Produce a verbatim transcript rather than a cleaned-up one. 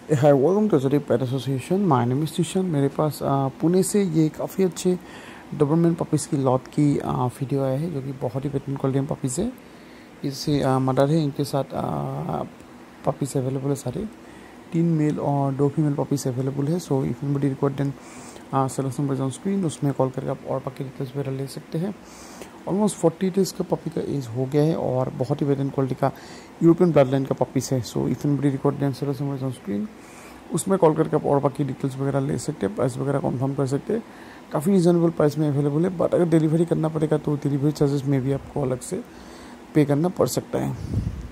Hi welcome to Jerry pet association. My name is Nishan. मेरे पास आ, पुणे से ये काफ़ी अच्छे डॉबरमैन पपीज़ की लॉट की आ, वीडियो आया है, जो कि बहुत ही बेहतरीन क्वालिटी में पपीज़ है। इससे मदर है, इनके साथ पपीज़ अवेलेबल है सारे। तीन मेल और दो फीमेल पपीज़ अवेलेबल है। So if anybody required then selection by on screen, उसमें कॉल करके आप और बाकी डिटेल्स वगैरह ले सकते हैं। ऑलमोस्ट फोर्टी डेज़ का पपी का एज हो गया है और बहुत ही बेहतरीन क्वालिटी का यूरोपियन ब्लड लाइन का पपीस है। So if anybody required then selection by on screen, उसमें कॉल करके आप और बाकी डिटेल्स वगैरह ले सकते हैं, प्राइस वगैरह कंफर्म कर सकते हैं। काफ़ी रीजनेबल प्राइस में अवेलेबल है, बट अगर डिलीवरी करना पड़ेगा तो डिलीवरी चार्जेस में भी आपको अलग से पे करना पड़ सकता है।